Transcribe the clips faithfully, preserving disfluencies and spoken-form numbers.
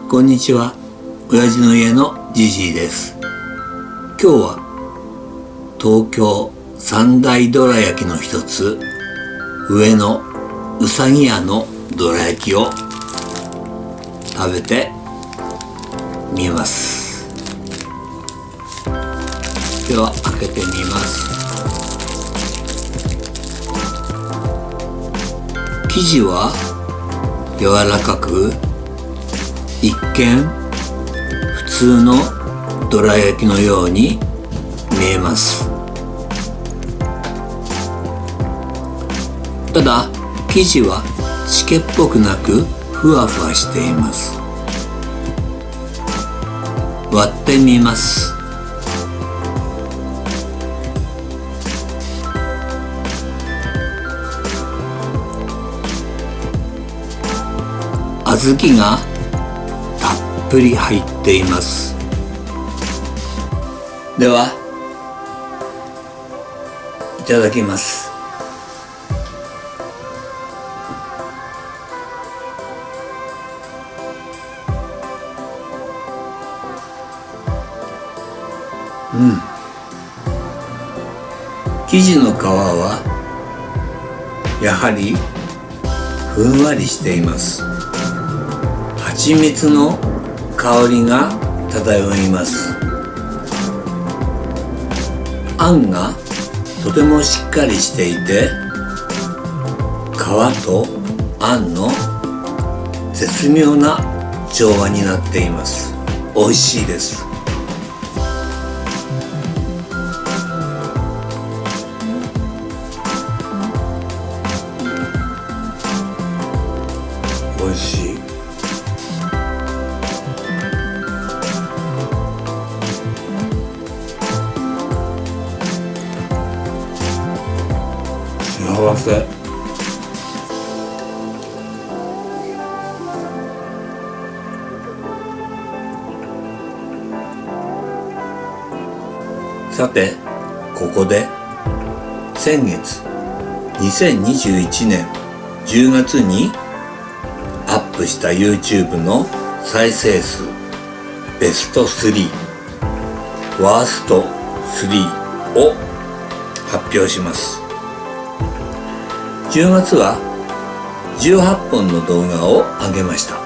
こんにちは。親父の家のジジイです。今日は東京三大どら焼きの一つ、上野うさぎ屋のどら焼きを食べてみます。では開けてみます。生地は柔らかく、一見普通のどら焼きのように見えます。ただ生地はしけっぽくなくふわふわしています。割ってみます。小豆がたっぷり入っています。ではいただきます。うん、生地の皮はやはりふんわりしています。蜂蜜の香りが漂います。あんがとてもしっかりしていて、皮とあんの絶妙な調和になっています。美味しいです。美味しい。幸せ。さてここで先月にせんにじゅういちねんじゅうがつにアップした YouTube の再生数ベストスリー、ワーストスリーを発表します。じゅうがつはじゅうはっぽんの動画を上げました。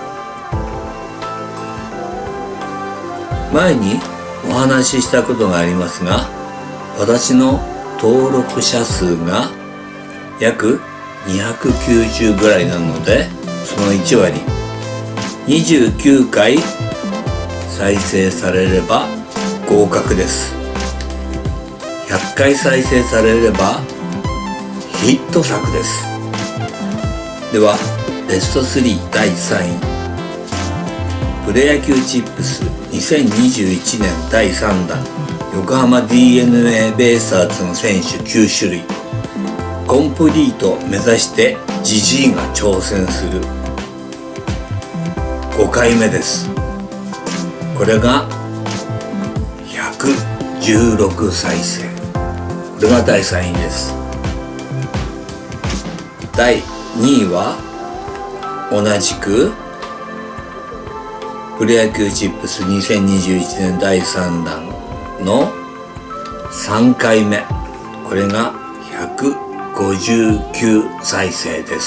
前にお話ししたことがありますが、私の登録者数が約にひゃくきゅうじゅうぐらいなので、そのいちわりにじゅうきゅうかい再生されれば合格です。ひゃっかい再生されればヒット作です。ではベストスリーだいさんい、プロ野球チップスにせんにじゅういちねんだいさんだん、横浜 ディーエヌエー ベイスターズの選手きゅうしゅるい、コンプリート目指してジジイが挑戦するごかいめです。これがひゃくじゅうろくさいせい、これがだいさんいです。だいにいは同じくプロ野球チップスにせんにじゅういちねんだいさんだんのさんかいめ、これがひゃくごじゅうきゅうさいせいです。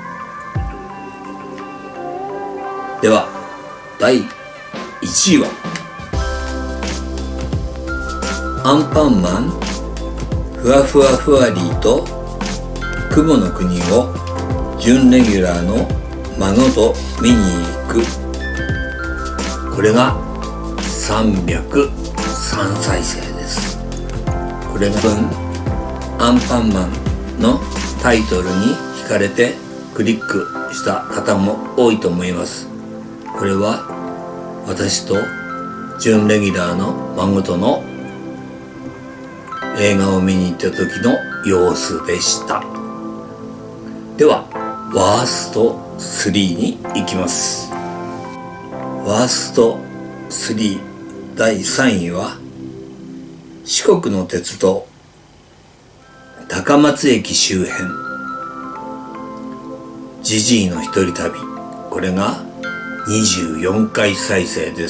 ではだいいちいはアンパンマンふわふわふわりーと雲の国を準レギュラーの孫と見に行く、これがさんびゃくさんさいせいです。これが分アンパンマンのタイトルに惹かれてクリックした方も多いと思います。これは私と準レギュラーの孫との映画を見に行った時の様子でした。ではワーストスリーに行きます。ワーストスリーだいさんいは四国の鉄道高松駅周辺ジジイの一人旅、これがにじゅうよんかい再生です。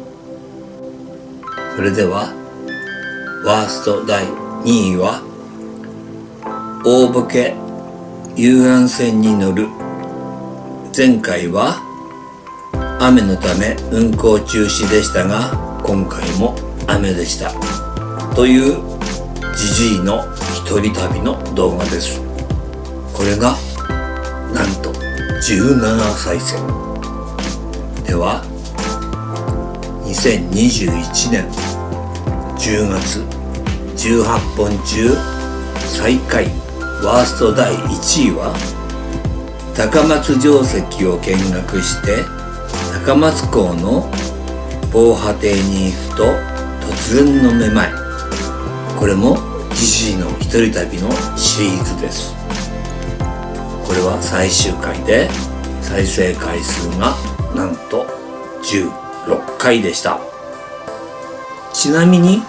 それではワーストだいにいは大歩け遊覧船に乗る。前回は雨のため運行中止でしたが、今回も雨でしたというジジイの一人旅の動画です。これがなんとじゅうななさいせいでは、にせんにじゅういちねんじゅうがつじゅうはっぽん中最下位ワーストだいいちいは、高松城跡を見学して高松港の防波堤に行くと突然のめまい。これもジジイの一人旅のシリーズです。これは最終回で再生回数がなんとじゅうろっかいでした。ちなみに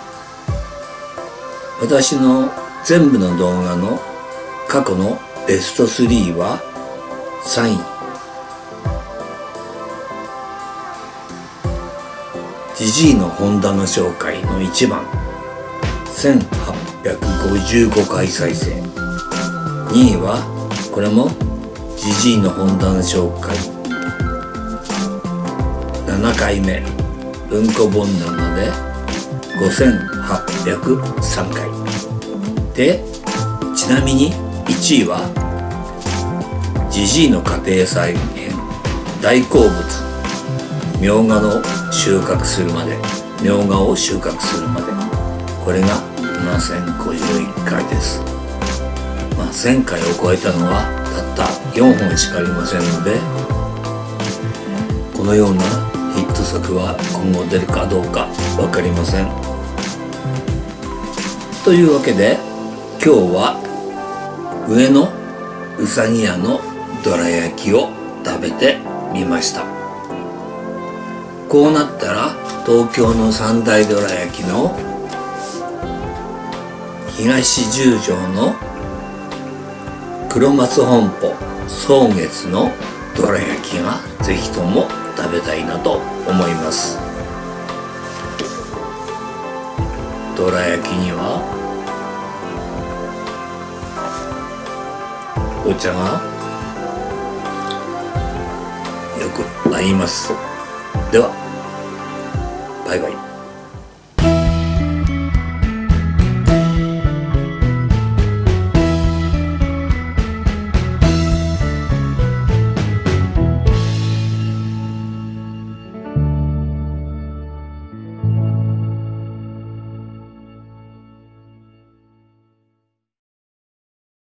私の全部の動画の過去のベストスリーはさんい。ジジイの本棚紹介のいちばん、せんはっぴゃくごじゅうごかい再生。にいはこれもジジイの本棚紹介ななかいめ、うんこ本棚でごせんはっぴゃくさんかいで、ちなみにいちいはジジイの家庭菜園大好物みょうがの収穫するまでみょうがを収穫するまで、これがななせんごじゅういっかいです。まあ、せんかいを超えたのはたったよんほんしかありませんので、このようなヒット作は今後出るかどうか分かりません。というわけで今日は上野うさぎ屋のどら焼きを食べてみました。こうなったら東京の三大どら焼きの東十条の黒松本舗草月のどら焼きがぜひとも食べたいなと思います。どら焼きにはお茶がよく合います。ではバイバイ。